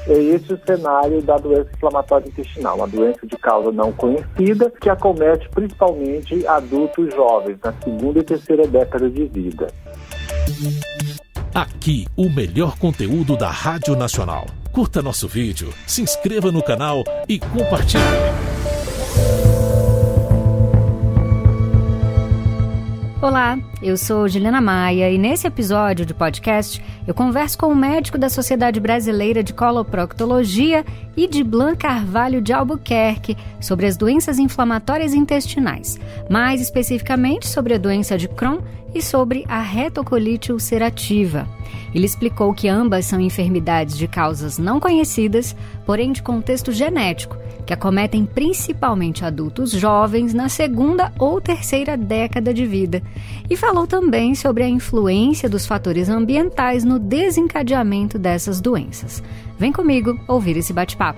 é esse o cenário da doença inflamatória intestinal, uma doença de causa não conhecida que acomete principalmente adultos jovens, na segunda e terceira década de vida. Aqui, o melhor conteúdo da Rádio Nacional. Curta nosso vídeo, se inscreva no canal e compartilhe. Olá, eu sou Juliana Maia e nesse episódio de podcast eu converso com o médico da Sociedade Brasileira de Coloproctologia, Idiblan Carvalho de Albuquerque, sobre as doenças inflamatórias intestinais, mais especificamente sobre a doença de Crohn e sobre a retocolite ulcerativa. Ele explicou que ambas são enfermidades de causas não conhecidas, porém de contexto genético, que acometem principalmente adultos jovens na segunda ou terceira década de vida. E falou também sobre a influência dos fatores ambientais no desencadeamento dessas doenças. Vem comigo ouvir esse bate-papo.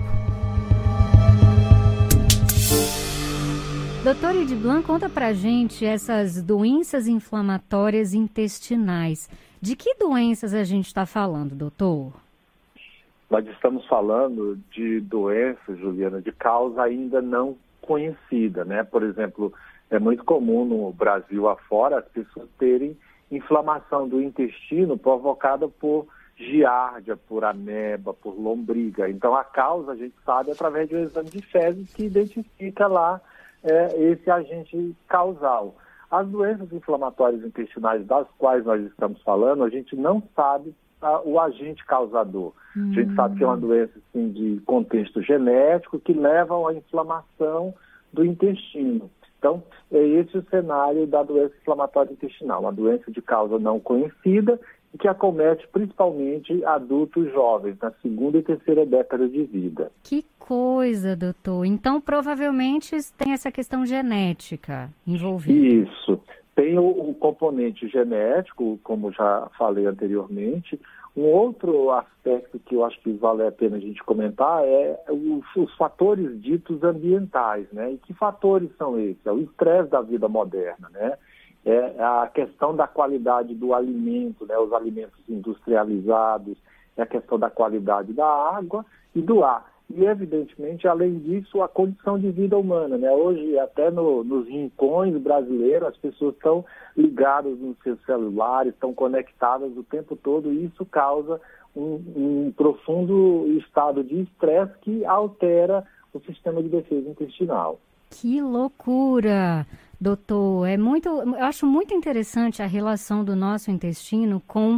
Doutor Idiblan, conta pra gente essas doenças inflamatórias intestinais. De que doenças a gente está falando, doutor? Nós estamos falando de doenças, Juliana, de causa ainda não conhecida, né? Por exemplo, é muito comum no Brasil afora as pessoas terem inflamação do intestino provocada por giardia, por ameba, por lombriga. Então a causa a gente sabe através de um exame de fezes que identifica lá esse agente causal. As doenças inflamatórias intestinais das quais nós estamos falando, a gente não sabe o agente causador. A gente sabe que é uma doença assim, de contexto genético que leva à inflamação do intestino. Então, é esse o cenário da doença inflamatória intestinal, uma doença de causa não conhecida e que acomete principalmente adultos jovens, na segunda e terceira década de vida. Que coisa, doutor. Então, provavelmente tem essa questão genética envolvida. Isso. Tem o componente genético, como já falei anteriormente. Um outro aspecto que eu acho que vale a pena a gente comentar é os fatores ditos ambientais, né? E que fatores são esses? É o estresse da vida moderna, né? É a questão da qualidade do alimento, né? Os alimentos industrializados, é a questão da qualidade da água e do ar. E, evidentemente, além disso, a condição de vida humana, né? Hoje, até nos rincões brasileiros, as pessoas estão ligadas nos seus celulares, estão conectadas o tempo todo, e isso causa um profundo estado de estresse que altera o sistema de defesa intestinal. Que loucura, doutor! Eu acho muito interessante a relação do nosso intestino com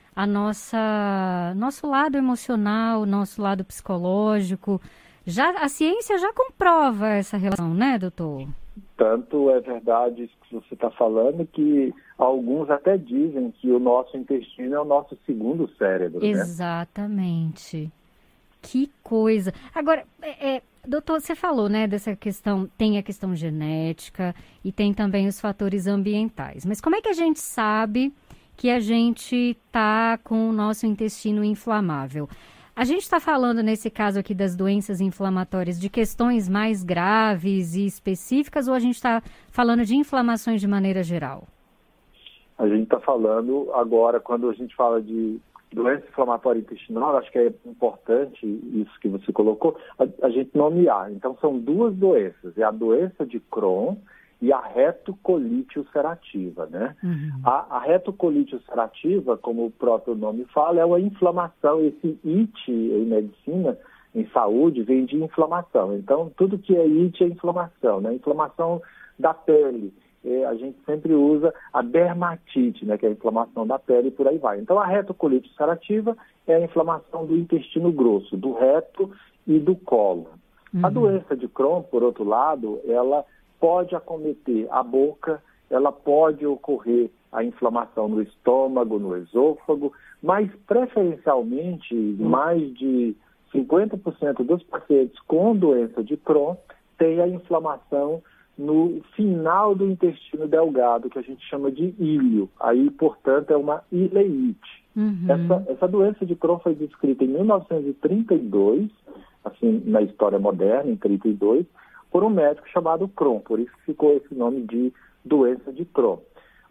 nosso lado emocional, nosso lado psicológico. A ciência já comprova essa relação, né, doutor? Tanto é verdade isso que você está falando, que alguns até dizem que o nosso intestino é o nosso segundo cérebro, Exatamente. Né? Que coisa! Agora, doutor, você falou, né, dessa questão, tem a questão genética e tem também os fatores ambientais. Mas como é que a gente sabe que a gente está com o nosso intestino inflamável? A gente está falando, nesse caso aqui, das doenças inflamatórias, de questões mais graves e específicas, ou a gente está falando de inflamações de maneira geral? A gente está falando agora, quando a gente fala de doença inflamatória intestinal, acho que é importante isso que você colocou, a gente nomear. Então, são duas doenças, é a doença de Crohn e a retocolite ulcerativa, né? A retocolite ulcerativa, como o próprio nome fala, é uma inflamação. Esse IT em medicina, em saúde, vem de inflamação. Então, tudo que é IT é inflamação, né? Inflamação da pele. A gente sempre usa a dermatite, né? Que é a inflamação da pele e por aí vai. Então, a retocolite ulcerativa é a inflamação do intestino grosso, do reto e do colo. A doença de Crohn, por outro lado, ela pode acometer a boca, ela pode ocorrer a inflamação no estômago, no esôfago, mas preferencialmente mais de 50% dos pacientes com doença de Crohn têm a inflamação no final do intestino delgado, que a gente chama de íleo. Aí, portanto, é uma ileite. Essa doença de Crohn foi descrita em 1932, assim, na história moderna, em 32, por um médico chamado Crohn, por isso ficou esse nome de doença de Crohn.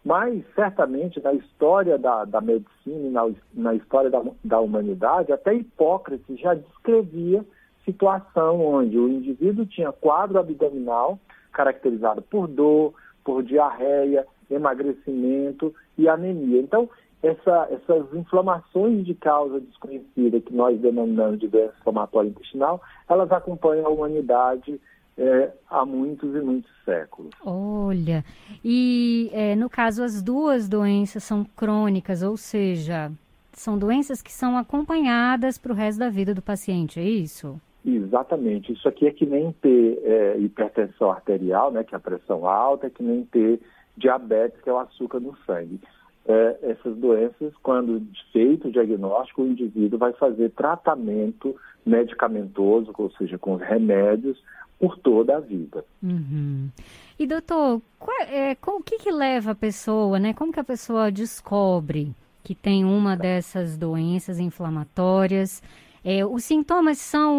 Mas, certamente, na história da medicina e na história da humanidade, até Hipócrates já descrevia situação onde o indivíduo tinha quadro abdominal caracterizado por dor, por diarreia, emagrecimento e anemia. Então, essas inflamações de causa desconhecida que nós denominamos de doença inflamatória intestinal, elas acompanham a humanidade há muitos e muitos séculos. Olha, e no caso as duas doenças são crônicas, ou seja, são doenças que são acompanhadas para o resto da vida do paciente, é isso? Exatamente. Isso aqui é que nem ter hipertensão arterial, né, que é a pressão alta, é que nem ter diabetes, que é o açúcar no sangue. Essas doenças, quando feito o diagnóstico, o indivíduo vai fazer tratamento medicamentoso, ou seja, com remédios, por toda a vida. Uhum. E doutor, o que leva a pessoa, né? Como que a pessoa descobre que tem uma dessas doenças inflamatórias? Os sintomas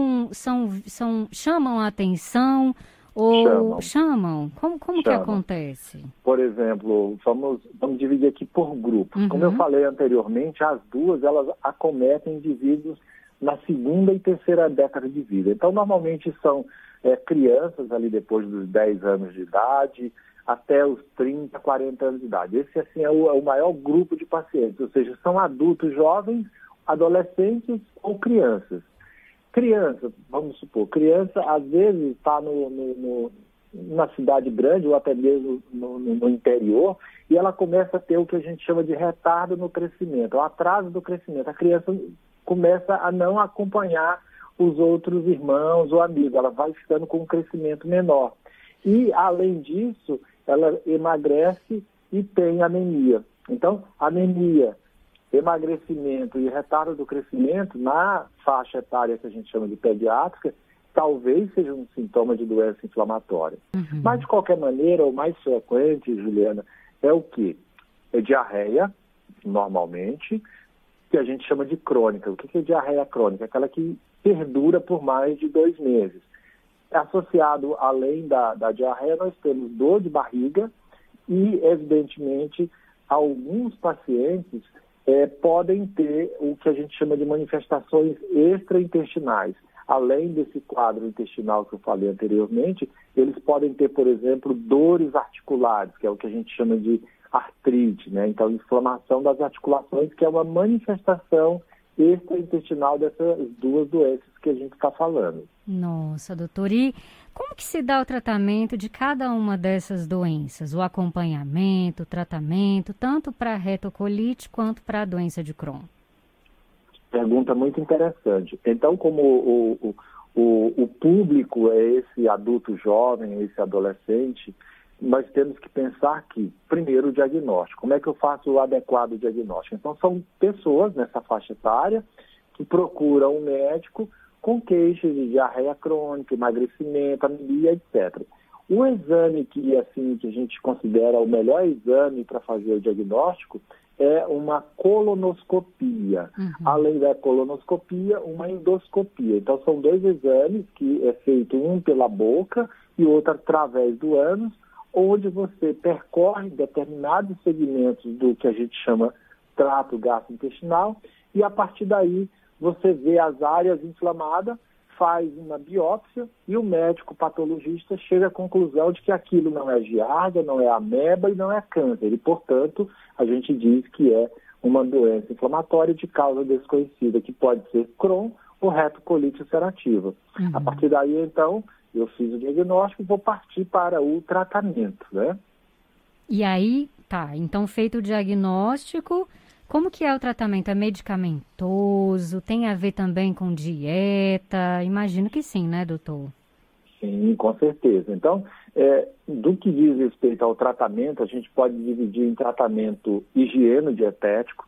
chamam a atenção ou chamam? Como que acontece? Por exemplo, vamos dividir aqui por grupos. Como eu falei anteriormente, as duas elas acometem indivíduos na segunda e terceira década de vida. Então, normalmente são crianças ali depois dos 10 anos de idade, até os 30, 40 anos de idade. Esse, assim, é o maior grupo de pacientes, ou seja, são adultos jovens, adolescentes ou crianças. Criança, vamos supor, criança às vezes está na cidade grande ou até mesmo no interior e ela começa a ter o que a gente chama de retardo no crescimento, o atraso do crescimento. A criança começa a não acompanhar os outros irmãos ou amigos, ela vai ficando com um crescimento menor. E, além disso, ela emagrece e tem anemia. Então, anemia, emagrecimento e retardo do crescimento, na faixa etária que a gente chama de pediátrica, talvez seja um sintoma de doença inflamatória. Mas, de qualquer maneira, o mais frequente, Juliana, é o quê? É diarreia, normalmente, que a gente chama de crônica. O que é diarreia crônica? Aquela que perdura por mais de 2 meses. Associado, além da diarreia, nós temos dor de barriga e, evidentemente, alguns pacientes podem ter o que a gente chama de manifestações extraintestinais. Além desse quadro intestinal que eu falei anteriormente, eles podem ter, por exemplo, dores articulares, que é o que a gente chama de artrite, né? Então, inflamação das articulações, que é uma manifestação extraintestinal dessas duas doenças que a gente está falando. Nossa, doutor, e como que se dá o tratamento de cada uma dessas doenças? O acompanhamento, o tratamento, tanto para a retocolite quanto para a doença de Crohn? Pergunta muito interessante. Então, como o público é esse adulto jovem, esse adolescente, nós temos que pensar que, primeiro, o diagnóstico. Como é que eu faço o adequado diagnóstico? Então, são pessoas nessa faixa etária que procuram um médico com queixas de diarreia crônica, emagrecimento, anemia, etc. O exame que a gente considera o melhor exame para fazer o diagnóstico é uma colonoscopia. Além da colonoscopia, uma endoscopia. Então, são 2 exames que é feito um pela boca e outro através do ânus, onde você percorre determinados segmentos do que a gente chama trato gastrointestinal e, a partir daí, você vê as áreas inflamadas, faz uma biópsia e o médico patologista chega à conclusão de que aquilo não é giardia, não é ameba e não é câncer. E, portanto, a gente diz que é uma doença inflamatória de causa desconhecida, que pode ser Crohn ou retocolite ulcerativa. A partir daí, então, eu fiz o diagnóstico e vou partir para o tratamento, né? E aí, então feito o diagnóstico, como que é o tratamento? É medicamentoso? Tem a ver também com dieta? Imagino que sim, né, doutor? Sim, com certeza. Então, do que diz respeito ao tratamento, a gente pode dividir em tratamento higieno-dietético.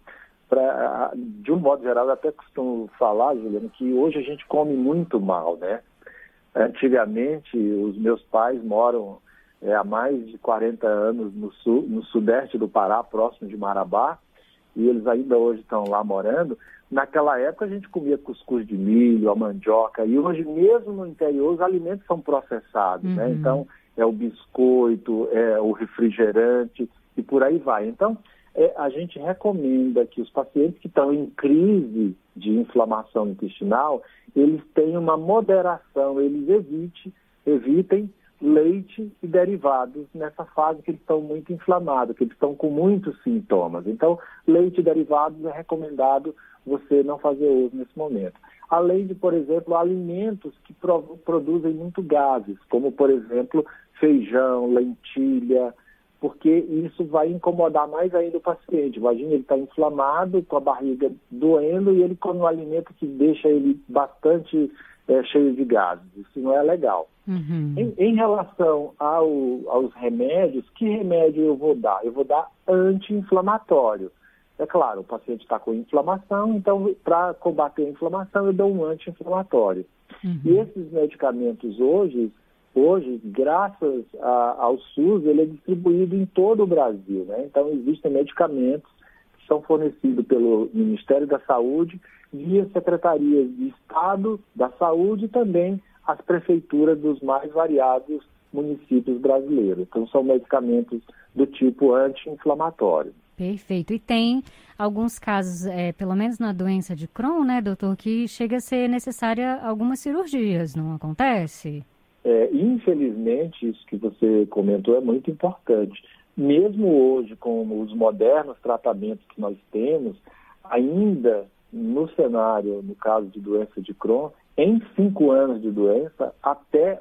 De um modo geral, eu até costumo falar, Juliana, que hoje a gente come muito mal, né? Antigamente, os meus pais moram há mais de 40 anos no sudeste do Pará, próximo de Marabá, e eles ainda hoje estão lá morando. Naquela época a gente comia cuscuz de milho, a mandioca, e hoje mesmo no interior os alimentos são processados, né? Então é o biscoito, é o refrigerante, e por aí vai. Então, a gente recomenda que os pacientes que estão em crise de inflamação intestinal, eles tenham uma moderação, eles evitem leite e derivados nessa fase que eles estão muito inflamados, que eles estão com muitos sintomas. Então, leite e derivados é recomendado você não fazer uso nesse momento. Além de, por exemplo, alimentos que produzem muito gases, como, por exemplo, feijão, lentilha, porque isso vai incomodar mais ainda o paciente. Imagina, ele está inflamado, com a barriga doendo, e ele come um alimento que deixa ele bastante cheio de gases. Isso não é legal. Uhum. Em relação aos remédios, que remédio eu vou dar? Eu vou dar anti-inflamatório. É claro, o paciente está com inflamação, então, para combater a inflamação, eu dou um anti-inflamatório. Uhum. E esses medicamentos hoje, graças ao SUS, ele é distribuído em todo o Brasil, né? Então, existem medicamentos que são fornecidos pelo Ministério da Saúde, via secretarias de Estado da Saúde e também as prefeituras dos mais variados municípios brasileiros. Então, são medicamentos do tipo anti-inflamatório. Perfeito. E tem alguns casos, pelo menos na doença de Crohn, né, doutor, que chega a ser necessária algumas cirurgias, não acontece? Infelizmente, isso que você comentou é muito importante. Mesmo hoje, com os modernos tratamentos que nós temos, ainda no cenário, no caso de doença de Crohn, em 5 anos de doença, até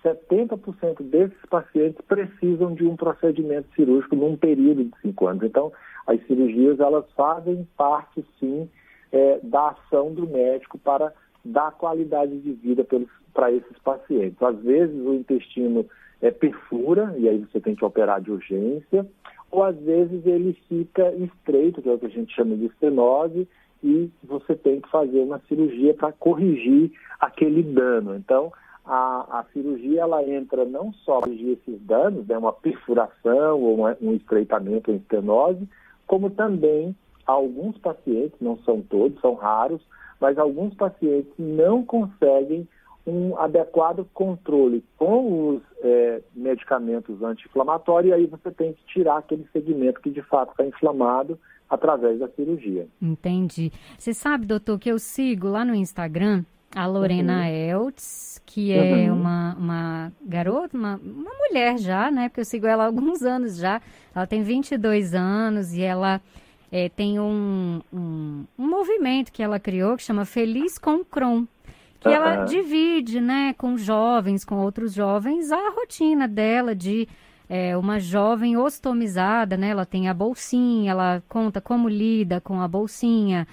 70% desses pacientes precisam de um procedimento cirúrgico num período de 5 anos. Então, as cirurgias, elas fazem parte, sim, da ação do médico para dar qualidade de vida para esses pacientes. Às vezes, o intestino perfura, e aí você tem que operar de urgência, ou às vezes ele fica estreito, que é o que a gente chama de estenose, e você tem que fazer uma cirurgia para corrigir aquele dano. Então, a cirurgia, ela entra não só para corrigir esses danos, né, uma perfuração ou um estreitamento ou estenose, como também alguns pacientes, não são todos, são raros, mas alguns pacientes não conseguem um adequado controle com os medicamentos anti-inflamatórios, e aí você tem que tirar aquele segmento que de fato está inflamado através da cirurgia. Entendi. Você sabe, doutor, que eu sigo lá no Instagram a Lorena Eltz, que é uma garota, uma mulher já, né? Porque eu sigo ela há alguns anos já. Ela tem 22 anos e ela tem um movimento que ela criou que chama Feliz com Crohn, que ela divide, né, com jovens, com outros jovens, a rotina dela de uma jovem ostomizada, né? Ela tem a bolsinha, ela conta como lida com a bolsinha,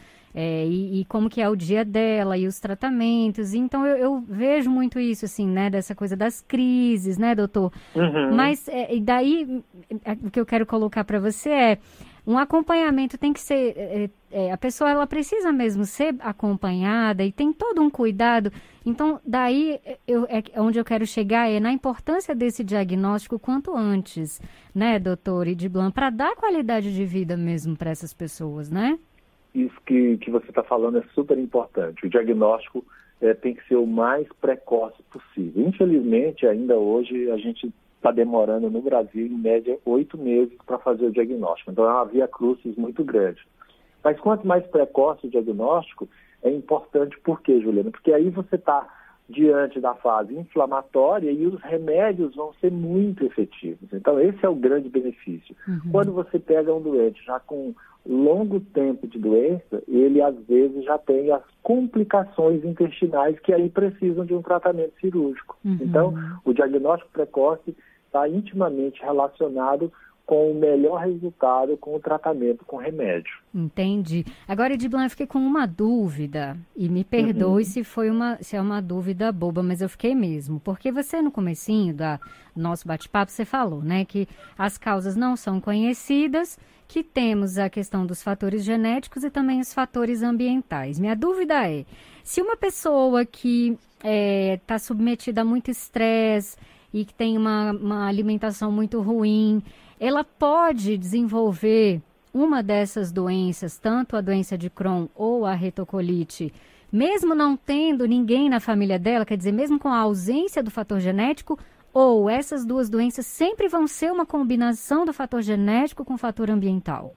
e como que é o dia dela e os tratamentos. Então, eu vejo muito isso, assim, né? Dessa coisa das crises, né, doutor? Uhum. Mas, e daí, o que eu quero colocar para você um acompanhamento tem que ser... a pessoa, ela precisa mesmo ser acompanhada e tem todo um cuidado. Então, daí, onde eu quero chegar na importância desse diagnóstico quanto antes, né, doutor Ediblan, para dar qualidade de vida mesmo para essas pessoas, né? Isso que você está falando é super importante. O diagnóstico tem que ser o mais precoce possível. Infelizmente, ainda hoje, a gente está demorando no Brasil, em média, 8 meses para fazer o diagnóstico. Então, é uma via crucis muito grande. Mas quanto mais precoce o diagnóstico, é importante. Por quê, Juliana? Porque aí você está diante da fase inflamatória e os remédios vão ser muito efetivos. Então, esse é o grande benefício. Uhum. Quando você pega um doente já com longo tempo de doença, ele às vezes já tem as complicações intestinais que aí precisam de um tratamento cirúrgico. Uhum. Então, o diagnóstico precoce está intimamente relacionado com o melhor resultado com o tratamento com remédio. Entendi. Agora, Ediblan, eu fiquei com uma dúvida, e me perdoe se é uma dúvida boba, mas eu fiquei mesmo. Porque você, no comecinho do nosso bate-papo, você falou, né, que as causas não são conhecidas, que temos a questão dos fatores genéticos e também os fatores ambientais. Minha dúvida é, se uma pessoa que está submetida a muito estresse e que tem uma alimentação muito ruim, ela pode desenvolver uma dessas doenças, tanto a doença de Crohn ou a retocolite, mesmo não tendo ninguém na família dela, quer dizer, mesmo com a ausência do fator genético, Ou essas duas doenças sempre vão ser uma combinação do fator genético com o fator ambiental?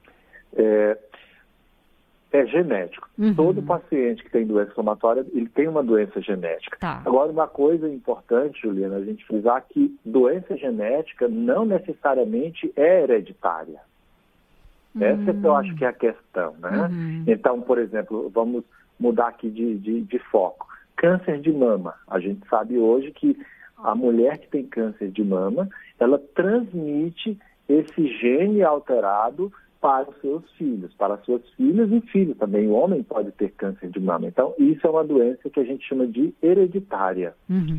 É genético. Todo paciente que tem doença inflamatória, ele tem uma doença genética. Tá. Agora, uma coisa importante, Juliana, a gente frisar que doença genética não necessariamente é hereditária. Essa que eu acho que é a questão, né? Então, por exemplo, vamos mudar aqui de foco. Câncer de mama. A gente sabe hoje que a mulher que tem câncer de mama, ela transmite esse gene alterado para os seus filhos, para suas filhas e filhos também. O homem pode ter câncer de mama. Então, isso é uma doença que a gente chama de hereditária.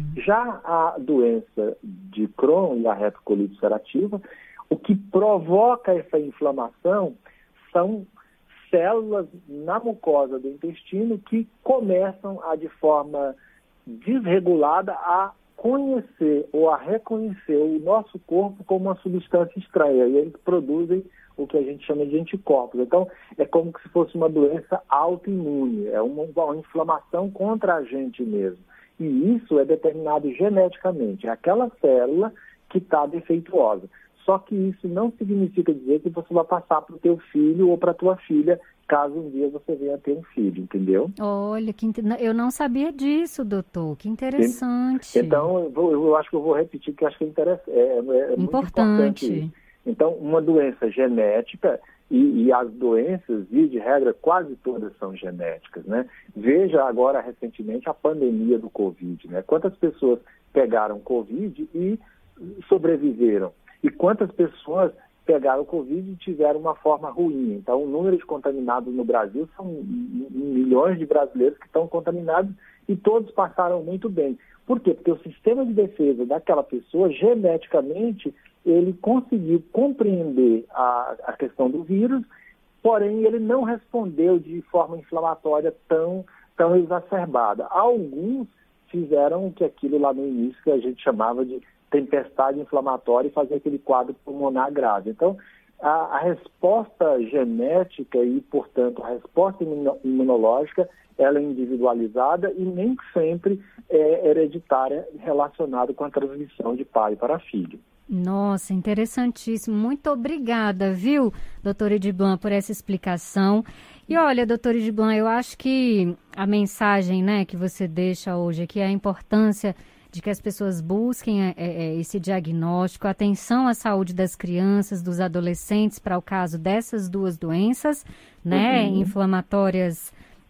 Já a doença de Crohn e a retocolite ulcerativa, o que provoca essa inflamação são células na mucosa do intestino que começam a, de forma desregulada, a conhecer ou a reconhecer o nosso corpo como uma substância estranha. E eles produzem o que a gente chama de anticorpos. Então, é como se fosse uma doença autoimune, é uma inflamação contra a gente mesmo. E isso é determinado geneticamente, é aquela célula que está defeituosa. Só que isso não significa dizer que você vai passar para o teu filho ou para a tua filha, caso um dia você venha ter um filho, entendeu? Olha, eu não sabia disso, doutor, que interessante. Então, eu acho que eu vou repetir, que eu acho que é muito importante. Então, uma doença genética, e as doenças, via de regra, quase todas são genéticas, né? Veja agora, recentemente, a pandemia do Covid, né? Quantas pessoas pegaram Covid e sobreviveram? E quantas pessoas pegaram o Covid e tiveram uma forma ruim? Então, o número de contaminados no Brasil são milhões de brasileiros que estão contaminados e todos passaram muito bem. Por quê? Porque o sistema de defesa daquela pessoa, geneticamente, ele conseguiu compreender a questão do vírus, porém ele não respondeu de forma inflamatória tão exacerbada. Alguns fizeram que aquilo lá no início que a gente chamava de tempestade inflamatória e fazer aquele quadro pulmonar grave. Então, a resposta genética e, portanto, a resposta imunológica, ela é individualizada e nem sempre é hereditária relacionada com a transmissão de pai para filho. Nossa, interessantíssimo. Muito obrigada, viu, doutor Ediblan, por essa explicação. E olha, doutor Ediblan, eu acho que a mensagem, né, que você deixa hoje aqui é a importância de que as pessoas busquem esse diagnóstico, atenção à saúde das crianças, dos adolescentes, para o caso dessas duas doenças, né, inflamatórias,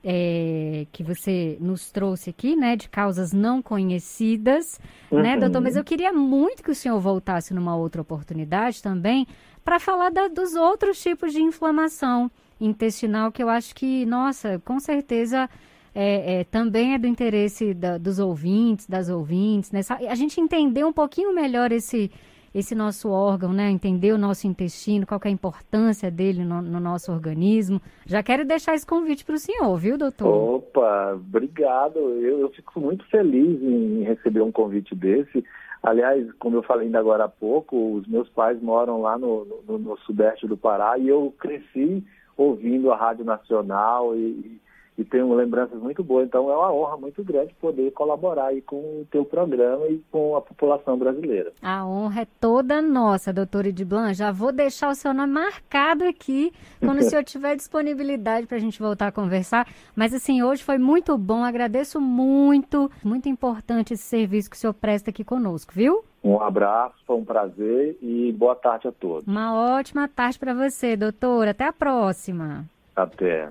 que você nos trouxe aqui, né, de causas não conhecidas, né, doutor? Mas eu queria muito que o senhor voltasse numa outra oportunidade também para falar dos outros tipos de inflamação intestinal, que eu acho que, nossa, com certeza também é do interesse dos ouvintes, das ouvintes, né? A gente entender um pouquinho melhor esse nosso órgão, né? Entender o nosso intestino, qual que é a importância dele no nosso organismo. Já quero deixar esse convite para o senhor, viu, doutor? Opa, obrigado. Eu fico muito feliz em receber um convite desse. Aliás, como eu falei ainda agora há pouco, os meus pais moram lá no sudeste do Pará e eu cresci ouvindo a Rádio Nacional e tenho lembranças muito boas. Então é uma honra muito grande poder colaborar aí com o teu programa e com a população brasileira. A honra é toda nossa, doutor Ediblan. Já vou deixar o seu nome marcado aqui quando o senhor tiver disponibilidade para a gente voltar a conversar. Mas assim, hoje foi muito bom, agradeço muito, muito importante esse serviço que o senhor presta aqui conosco, viu? Um abraço, foi um prazer e boa tarde a todos. Uma ótima tarde para você, doutor. Até a próxima. Até.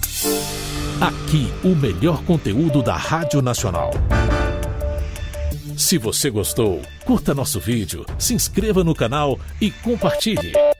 Aqui, o melhor conteúdo da Rádio Nacional. Se você gostou, curta nosso vídeo, se inscreva no canal e compartilhe.